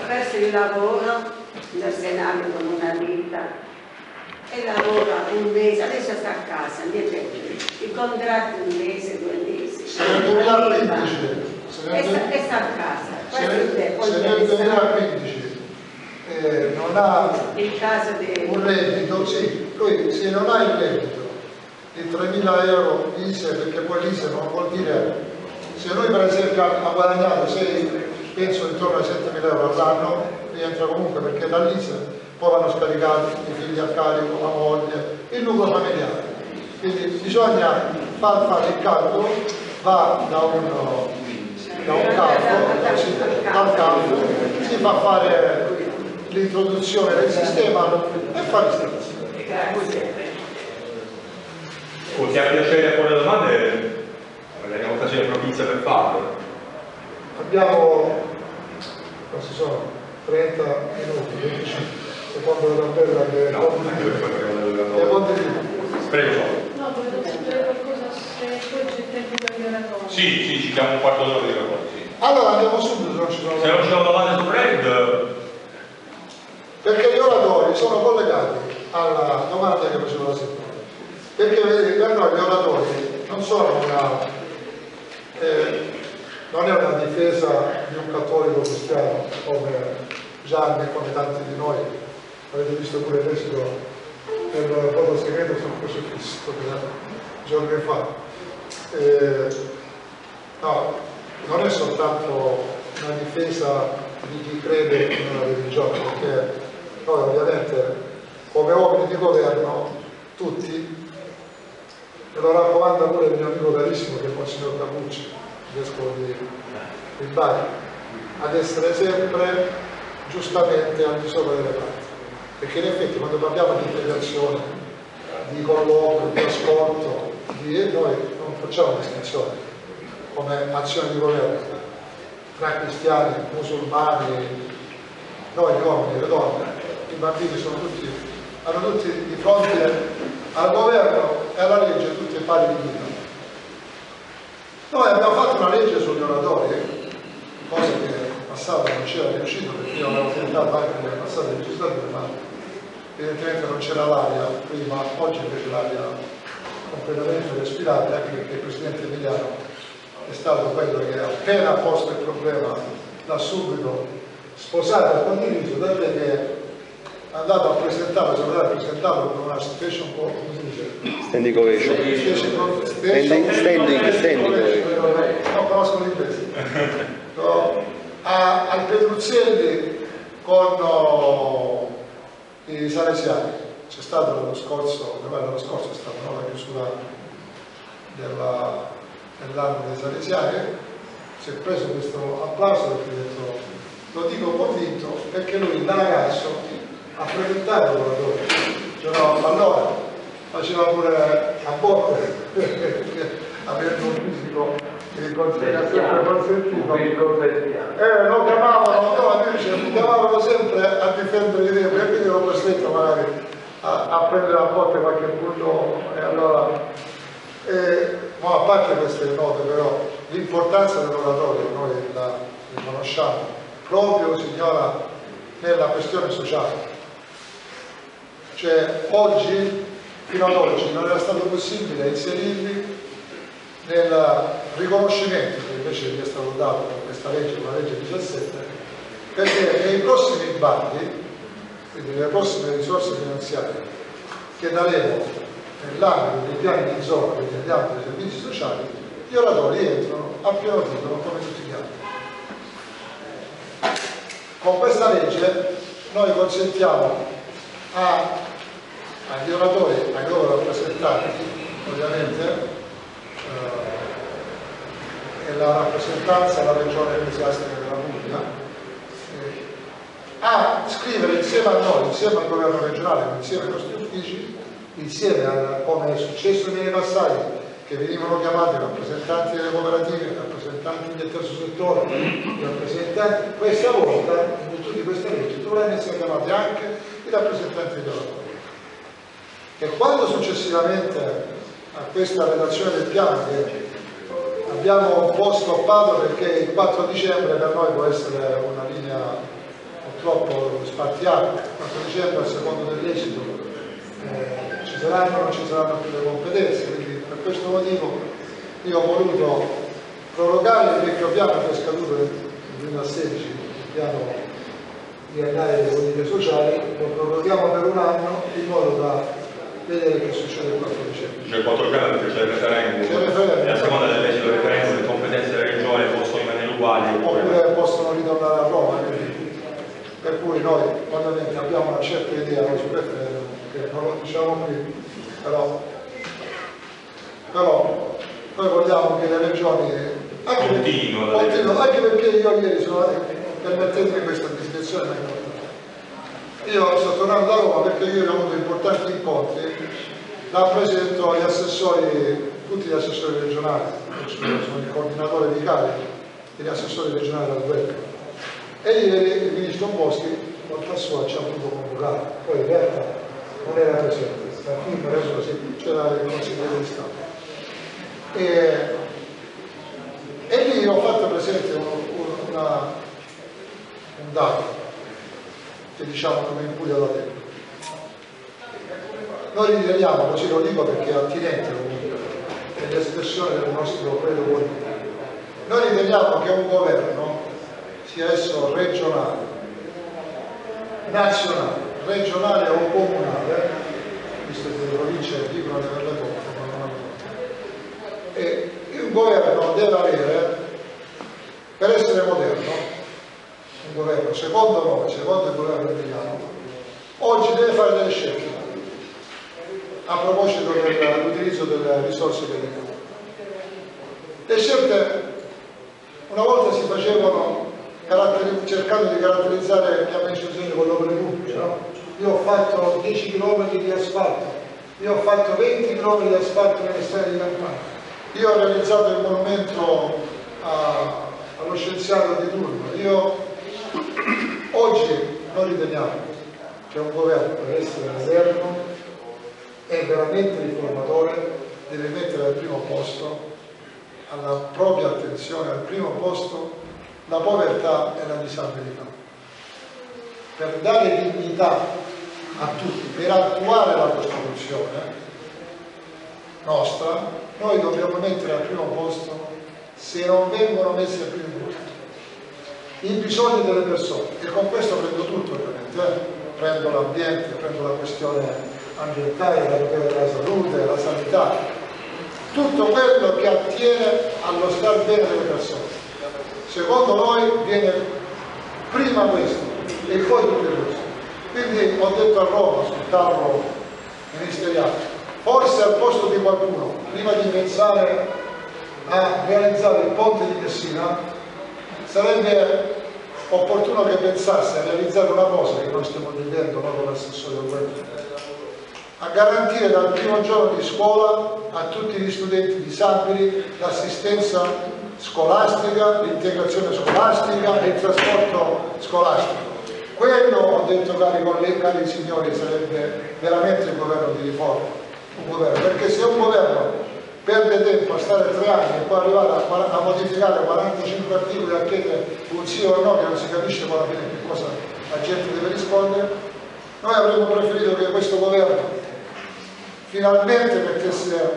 perso il lavoro nel Senato con una vita e lavora un mese, adesso sta a casa, i contratti un mese, 2 mesi. Se nel 2015 e sta a casa. Se nel 2015 non ha il caso di un reddito, sì, lui se non ha il reddito di 3.000 euro ISE, perché poi l'ISE non vuol dire, se lui per esempio ha guadagnato penso intorno ai 7.000 euro all'anno, rientra comunque perché dall'ISE poi vanno scaricati i figli a carico, la moglie, il nucleo familiare. Quindi bisogna fare il calcolo, va da un calcolo, si fa fare l'introduzione del sistema e fa l'istruzione. Se ha piacere a porre domande, abbiamo occasione propizia per farlo. Abbiamo, non si sono, 30 minuti, 25. Secondo la tabella che prego. No, volevo sapere qualcosa se poi c'è tempo per gli oratori. Sì, ci diamo un quarto d'ora di lavoro, sì. Allora andiamo subito se non ci sono. Se non ci sono domande su Fred. Perché gli oratori sono collegati alla domanda che facevo la settimana. Perché vedete, per noi gli oratori non sono non è una difesa di un cattolico cristiano come Gianni e come tanti di noi. Avete visto pure l'esito del voto segreto sul crocifisso giorni fa. No, non è soltanto una difesa di chi crede in una religione, perché noi ovviamente come uomini di governo tutti, me lo raccomanda pure il mio amico carissimo che è il Monsignor Capucci, vescovo di Bari, ad essere sempre giustamente al di sopra delle parti. Perché in effetti quando parliamo di integrazione, di colloquio, di ascolto, noi non facciamo distinzione come azione di governo tra cristiani, musulmani, noi gli uomini e le donne, i bambini hanno tutti di fronte al governo e alla legge tutti pari di vita. Noi abbiamo fatto una legge sugli oratori, cosa che in passato non c'era riuscito perché io avevo tentato anche nelle passate legislature, ma evidentemente non c'era l'aria prima, oggi invece l'aria completamente respirabile, anche perché il Presidente Emiliano è stato quello che appena posto il problema l'ha subito sposato e condiviso, tant'è che è andato a presentarlo, con una special standing ovation. Non conosco l'inglese. Al Petruzzelli con i salesiani. C'è stato l'anno scorso è stata la chiusura dell'anno dei salesiani, si è preso questo applauso perché ha detto, lo dico convinto perché lui da ragazzo ha frequentato l'oratore, giocava a pallone, faceva pure a botte, avendo un fisico di considerazione consentito. Lo chiamavano sempre a difendere di te, e quindi ero costretto magari a prendere a botte qualche punto e allora ma a parte queste note però l'importanza dell'oratorio noi la riconosciamo proprio, signora, nella questione sociale. Cioè oggi, fino ad oggi, non era stato possibile inserirli nel riconoscimento che invece gli è stato dato con questa legge, con la legge 17, perché nei prossimi bandi, quindi nelle prossime risorse finanziarie che daremo nell'ambito dei piani di zona, quindi nell'ambito dei servizi sociali, gli oratori entrano a pieno titolo come tutti gli altri. Con questa legge noi consentiamo agli oratori, ai loro rappresentanti, ovviamente, e la rappresentanza della regione ecclesiastica della Puglia, a scrivere insieme a noi, insieme al governo regionale, insieme ai nostri uffici, insieme a come è successo nei passati, che venivano chiamati rappresentanti delle cooperative, rappresentanti del terzo settore, rappresentanti, questa volta, in virtù di questa legge, dovranno essere chiamati anche i rappresentanti dei lavoratori. E quando successivamente a questa redazione del piano, che abbiamo un po' stoppato perché il 4 dicembre per noi può essere una linea purtroppo spartiamo, quanto dicendo al secondo dell'esito ci saranno o non ci saranno più le competenze, quindi per questo motivo io ho voluto prorogare il vecchio piano che è scaduto nel 2016, il piano biennale delle politiche sociali, lo proroghiamo per un anno in modo da vedere che succede il 4 dicembre. Cioè il 4 dicembre perché c'è il referendum, e a seconda dell'esito del referendum le competenze della regione possono rimanere uguali oppure possono ritornare a Roma, per cui noi ovviamente abbiamo una certa idea sul referendum, che non lo diciamo qui, però noi vogliamo che le regioni anche perché io ieri sono, permettetemi questa distinzione, ma è importante. Io sto tornando da Roma perché ieri ho avuto importanti incontri, rappresento gli assessori, tutti gli assessori regionali, sono il coordinatore vicale degli assessori regionali al web. E ieri il ministro Boschi, molto sua, ci ha voluto convocare, poi in realtà non era presente, da qui per adesso c'era il consigliere di Stato. E lì ho fatto presente un dato che diciamo come in Puglia da tempo. Noi riteniamo, così lo dico perché è attinente comunque, è l'espressione del nostro credo politico, noi riteniamo che un governo, sia esso regionale, nazionale, regionale o comunale, visto che le province dicono di averle poche, ma non hanno, e il governo deve avere, per essere moderno, un governo, secondo noi, secondo il governo italiano, oggi deve fare delle scelte a proposito dell'utilizzo delle risorse per il lavoro. Le scelte una volta si facevano cercando di caratterizzare le amministrazioni con le opere pubbliche, no? Io ho fatto 10 km di asfalto, io ho fatto 20 km di asfalto nelle strade di campagna, io ho realizzato il monumento allo scienziato di turno. Oggi noi riteniamo che un governo, per essere moderno e veramente riformatore, deve mettere al primo posto, alla propria attenzione, al primo posto, la povertà e la disabilità. Per dare dignità a tutti, per attuare la Costituzione nostra, noi dobbiamo mettere al primo posto, se non vengono messi al primo posto, i bisogni delle persone. E con questo prendo tutto ovviamente, prendo l'ambiente, prendo la questione ambientale, la tutela della salute, la sanità, tutto quello che attiene allo star bene delle persone. Secondo noi viene prima questo e poi tutto il resto. Quindi ho detto a Roma sul tavolo ministeriale, forse al posto di qualcuno, prima di pensare a realizzare il ponte di Messina, sarebbe opportuno che pensasse a realizzare una cosa che noi stiamo vivendo proprio con l'assessore del web, a garantire dal primo giorno di scuola a tutti gli studenti disabili l'assistenza scolastica, l'integrazione scolastica e il trasporto scolastico. Quello, ho detto cari colleghi, cari signori, sarebbe veramente un governo di riforma, un governo, perché se un governo perde tempo a stare 3 anni e poi arrivare a modificare 45 articoli a chiedere un sì o no che non si capisce poi alla fine che cosa la gente deve rispondere, noi avremmo preferito che questo governo finalmente mettesse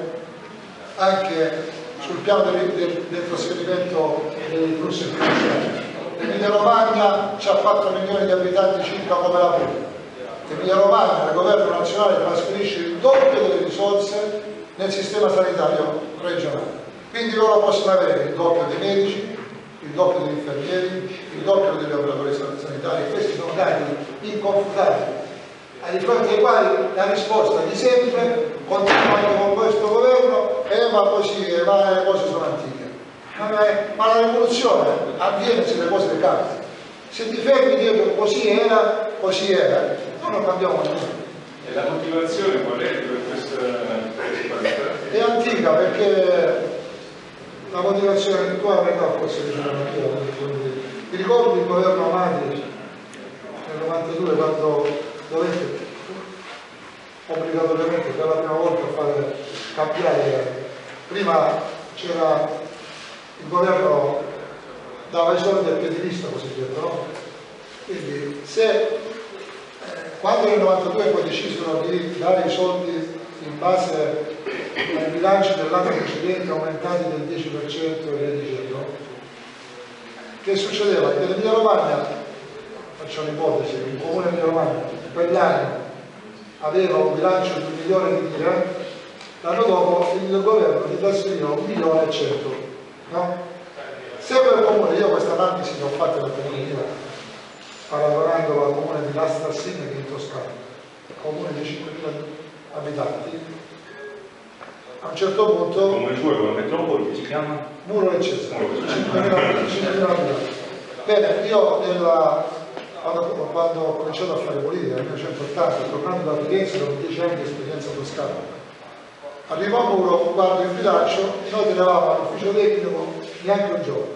anche sul piano del trasferimento dei flussi finanziari. L'Emilia Romagna ha 4 milioni di abitanti circa come la Puglia. L'Emilia Romagna, il governo nazionale, trasferisce il doppio delle risorse nel sistema sanitario regionale. Quindi loro possono avere il doppio dei medici, il doppio degli infermieri, il doppio degli operatori sanitari. Questi sono dati inconfutabili, di fronte ai quali la risposta di sempre continua anche con questo governo ma così, ma le cose sono antiche. Ma la rivoluzione avviene se le cose cambiano. Se ti fermi dietro così era, non cambiamo niente. E la motivazione qual è per questa risposta? È antica, perché la motivazione tua metà forse diceva anch'io. Ti ricordi il governo Amati nel 92 quando dovette obbligatoriamente per la prima volta fare cambiare, prima c'era il governo dava i soldi al piedilista cosiddetto, no? Quindi se quando nel 92 poi decisero di dare i soldi in base ai bilanci dell'anno precedente aumentati del 10% e via dicendo, che succedeva? Che l'Emilia Romagna, faccio un'ipotesi, un comune Emilia Romagna per l'anno aveva un bilancio di 1 milione di lire, l'anno dopo il governo gli trasferiva 1,1 milioni, no? Se quel comune, io questa analisi che ho fatto nel comune di Milano, paragonandolo al comune di Lastra-Sin che è in Toscana, comune di 5.000 abitanti, a un certo punto... Come suo, come metropoli, si chiama? Muro e Cesare, 5.000 abitanti. Bene, io quando ho cominciato a fare politica nel 1980, tornando da Firenze dopo 10 anni di esperienza toscana, arrivo a Muro, guardo il bilancio e noi tenevamo all'ufficio tecnico neanche un giorno.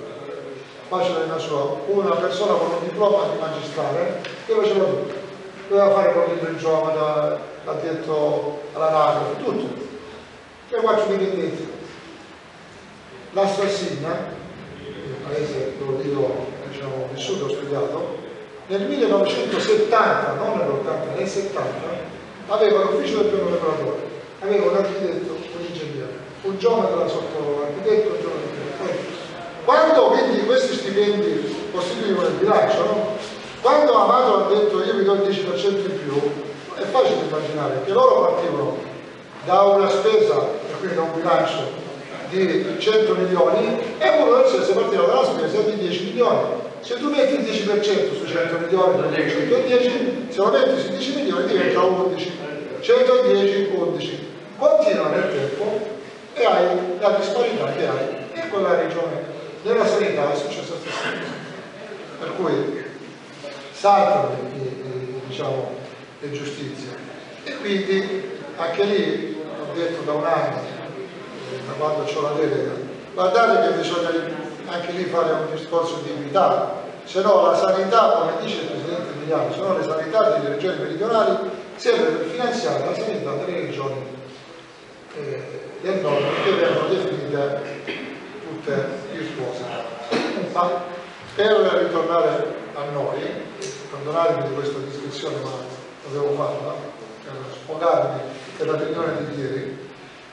Una persona con un diploma di magistrale che faceva tutto, doveva fare proprio il giovane, l'addetto alla nave, tutto. E faccio dipendenti. La Strassina, il paese dove io ho vissuto e ho studiato, nel 1970, non nell'80, nel 70, aveva l'ufficio del piano regolatore, aveva un architetto, un ingegnere, un geometra sotto l'architetto, un geometra. Quando quindi questi stipendi costituivano il bilancio, no? Quando Amato ha detto io vi do il 10% in più, è facile immaginare che loro partivano da una spesa, e quindi da un bilancio di 100 milioni, e uno del senso partiva da una spesa di 10 milioni. Se tu metti il 10% su 100 milioni, 110, se lo metti su 10 milioni diventa 11, 110, 11. Continua nel tempo e hai la disparità che hai, e quella regione. Nella sanità è successo la stessa cosa, per cui saltano diciamo, le giustizie, e quindi anche lì ho detto da un anno, da quando ho la delega, guardate che bisogna anche lì fare un discorso di equità, se no la sanità, come dice il Presidente Emiliano, se no le sanità delle regioni meridionali serve per finanziare la sanità delle regioni del nord, che vengono definite tutte virtuose. Ma per ritornare a noi, perdonatemi di questa descrizione, ma dovevo farla per sfogarmi per la riunione di ieri,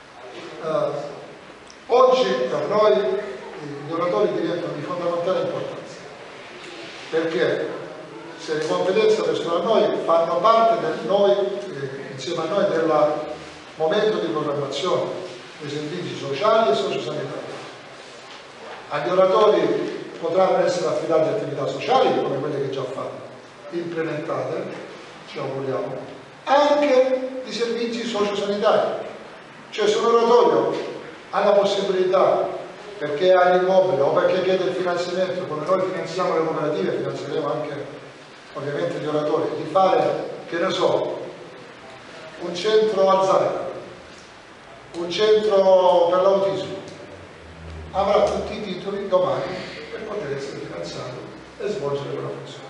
oggi per noi gli oratori diventano di fondamentale importanza, perché se le competenze restano a noi, fanno parte del noi, insieme a noi, del momento di programmazione dei servizi sociali e sociosanitari. Agli oratori potranno essere affidate attività sociali come quelle che già fanno, implementate, ci auguriamo, anche di servizi sociosanitari. Cioè se un oratorio ha la possibilità, perché ha l'immobile o perché chiede il finanziamento, come noi finanziamo le cooperative, finanzieremo anche ovviamente gli oratori, di fare, che ne so, un centro Alzheimer, un centro per l'autismo, avrà tutti i titoli domani per poter essere finanziato e svolgere quella funzione.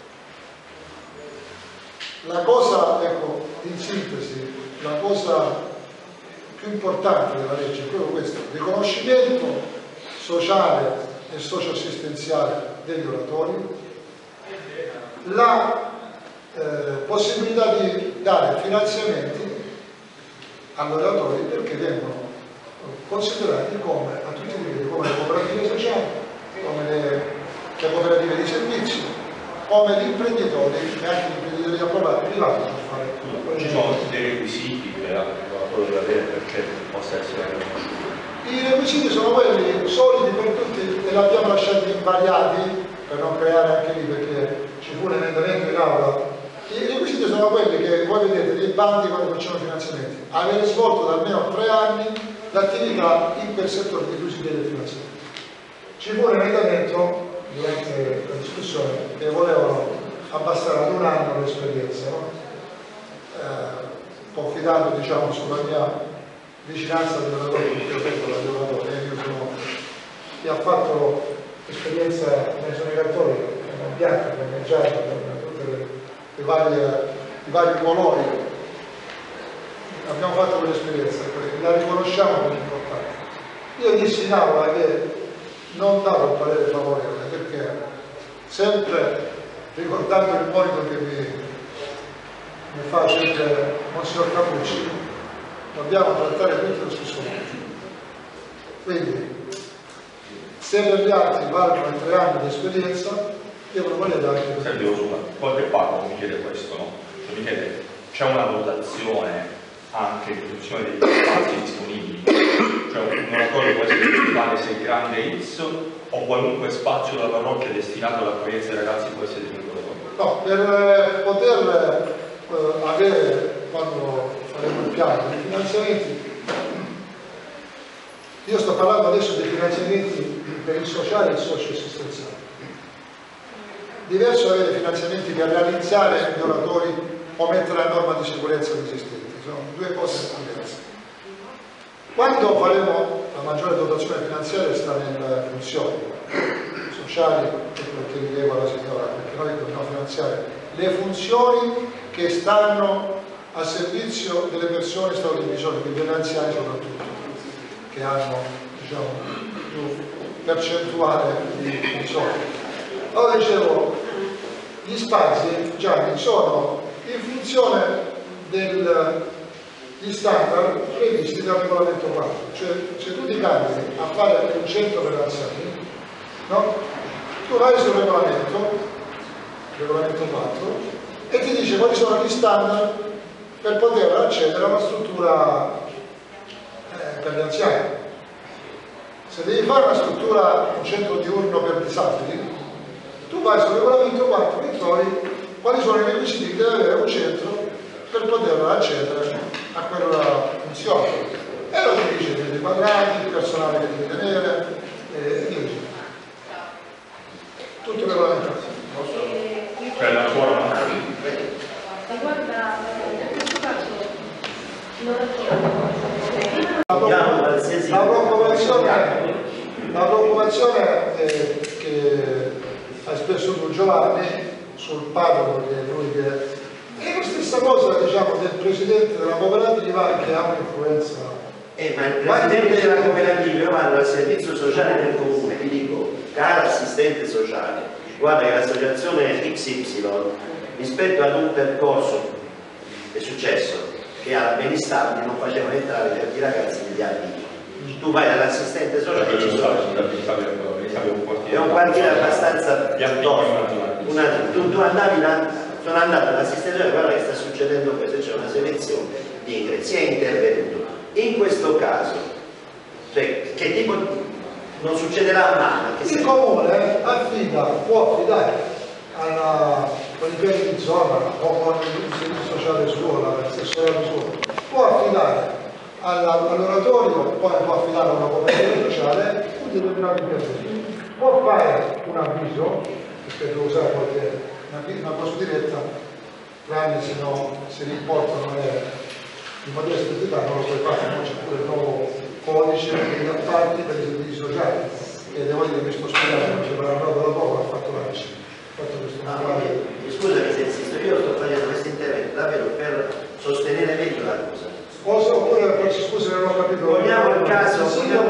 La cosa, ecco, in sintesi, la cosa più importante della legge è proprio questo: il riconoscimento sociale e socioassistenziale degli oratori, la possibilità di dare finanziamenti agli oratori perché vengono considerati come, a tutti i livelli, come le cooperative sociali, come le cooperative di servizi, come gli imprenditori, e anche gli imprenditori approvati privati per fare tutto. Ci sono dei requisiti per quello della vera perché possa essere riconosciuto. I requisiti sono quelli solidi per tutti e l'abbiamo lasciati invariati per non creare anche lì, perché ci fu un emendamento in aula. I requisiti sono quelli che voi vedete dei bandi quando facciamo finanziamenti: avere svolto da almeno 3 anni l'attività intersettore di cui si chiede il finanziamento. Ci fu un emendamento durante la discussione che volevano abbassare ad 1 anno l'esperienza, no? Confidando diciamo sulla mia vicinanza al lavoratore, perché io tengo da lavoratore, io sono chi ha fatto esperienza nei sonicatori, con bianco, con giallo, con tutti i vari colori. Abbiamo fatto quell'esperienza, la riconosciamo come importante. Io dissi in aula che non davo il parere favorevole perché sempre ricordando il monito che mi fa sempre Monsignor Capucci, dobbiamo trattare tutti allo stesso modo. Quindi, se per gli altri valgono 3 anni di esperienza, devono valere anche per Sergio, qualche Paco mi chiede questo, no? Mi chiede, c'è una valutazione anche in funzione degli spazi disponibili? Cioè un oratorio può essere titolare se grande X o qualunque spazio della parrocchia destinato all'accoglienza dei ragazzi può essere di un oratorio? No, per poter avere, quando faremo il piano dei finanziamenti, io sto parlando adesso dei finanziamenti per il sociale e il socio-assistenziale. Diverso avere finanziamenti per realizzare gli oratori o mettere a norma di sicurezza l'esistente, sono 2 cose diverse. Quando faremo la maggiore dotazione finanziaria sta nelle funzioni sociali, perché rileva la signora, perché noi dobbiamo finanziare le funzioni che stanno a servizio delle persone stato di bisogno, quindi degli anziani soprattutto, che hanno, diciamo, più percentuale di bisogno. Allora dicevo, gli spazi, Gianni, sono in funzione degli standard previsti dal regolamento 4, cioè se tu ti candidi a fare un centro per anziani, no? Tu vai sul regolamento 4, e ti dice quali sono gli standard per poter accedere a una struttura per gli anziani. Se devi fare una struttura, un centro diurno per disabili, tu vai sul regolamento 4 e trovi quali sono i requisiti che deve avere un centro per poter accedere a quella funzione. E lo ti dice metri quadrati, il personale che devi tenere, e via dicendo. Tutto regolamentato. Per la forma. Riguarda, in questo caso, la preoccupazione che ha espresso tu, Giovanni, sul parroco, che è lui che è la stessa cosa, diciamo, del presidente della cooperativa, che ha un'influenza. Ma il presidente della cooperativa, io vado al servizio sociale del comune, vi dico, cara assistente sociale, guarda che l'associazione XY, rispetto ad un percorso, è successo che alla Benistabili non facevano entrare certi ragazzi negli anni. Tu vai dall'assistente sociale, è un quartiere abbastanza tu andavi là, sono andato all'assistente sociale, guarda che sta succedendo questo, c'è una selezione di ingressi, è intervenuto. In questo caso, cioè, che tipo non succederà mai? Il comune può affidare con i piani di zona o con il servizio sociale suo, l'assessore suo, può affidare all'oratorio, poi può affidare a una cooperativa sociale un determinato intervento. Può fare un avviso, perché devo usare una cosa diretta, tranne se l'importo non è di modesta entità, non lo puoi fare, non c'è pure il nuovo codice degli appalti per i servizi sociali, e devo dire che mi sto spiegando, perché per la da poco ha fatto questo scusami se insisto, io sto facendo questo intervento davvero per sostenere meglio la cosa. Oppure, scusa, non ho capito. Poniamo il caso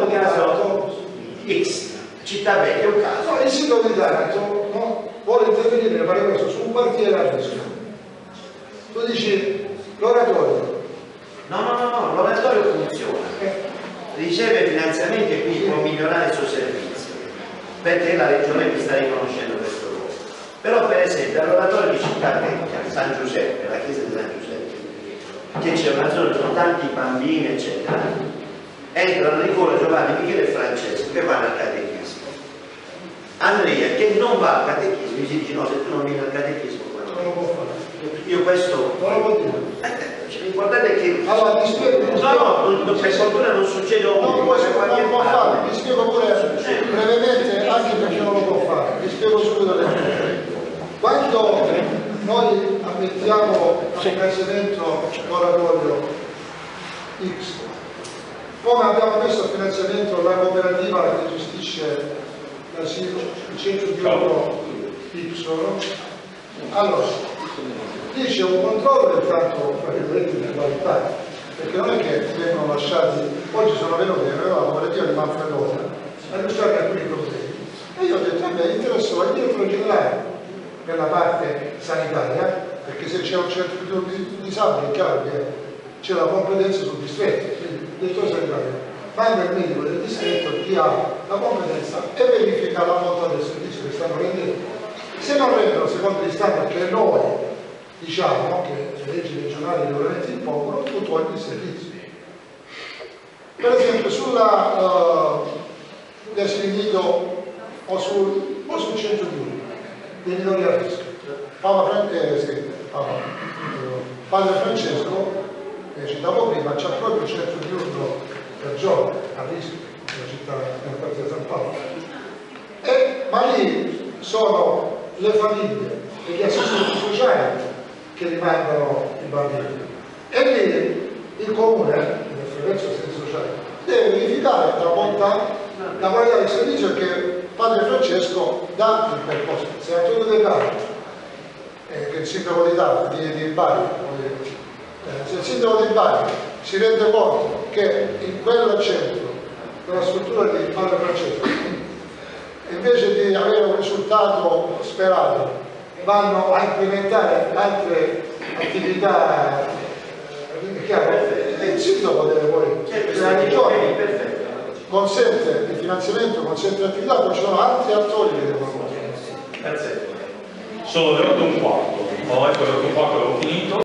X, città vecchia, è un caso. No, il sindaco di Taranto, no, vuole intervenire per fare questo su un quartiere a rischio. Tu dici l'oratorio. No, l'oratorio funziona. Riceve finanziamenti e quindi può migliorare il suo servizio, perché la regione mi sta riconoscendo questo ruolo. Però per esempio all'oratorio di città vecchia, San Giuseppe, la chiesa di San Giuseppe, che c'è una zona con tanti bambini eccetera, entrano Nicola, Giovanni, Michele e Francesco che vanno al catechismo. Andrea che non va al catechismo, mi si dice no, se tu non vieni al catechismo non lo può fare. Io questo non lo può dire. L'importante è che allora ti spiego, per fortuna non succede ovunque, non lo può fare, vi spiego pure brevemente, anche perché non lo può fare, vi spiego subito le cose. Quando noi ammettiamo un finanziamento oratorio X, come abbiamo messo a finanziamento la cooperativa che gestisce il centro di lavoro Y, allora lì c'è un controllo intanto di qualità, perché non è che vengono lasciati, oggi sono venuti la cooperativa di Manfredonia a illustrare alcuni problemi, e io ho detto a me interessa il direttore generale per la parte sanitaria, perché se c'è un certo di disabili è chiaro che c'è la competenza sul distretto, quindi il direttore sanitario manda il medico del distretto, chi ha la competenza e verifica la bontà del servizio che stanno rendendo. Se non rendono secondo gli standard che noi diciamo, che le leggi regionali e i regolamenti impongono, tu togli il servizio. Per esempio sugli asili nido o sul centro di dei minori a rischio. Padre Francesco, che citavo prima, c'ha proprio un centro diurno per giovani a rischio nella città, nel quartiere San Paolo. Ma lì sono le famiglie e gli assistenti sociali che rimandano i bambini. E lì il comune, attraverso gli assistenti sociali, deve verificare la bontà, la qualità del servizio che Padre Francesco dà in quel posto. Se Antonio De Carlo, che è il sindaco di Bari, se il sindaco di Bari si rende conto che in quel centro, nella struttura di Padre Francesco, invece di avere un risultato sperato, vanno a implementare altre attività, il sindaco deve poi, la regione consente il finanziamento, consente l'attività, poi ci sono altri attori che devono fare. Sono le 8:15, ho letto le 8:15, avevo finito.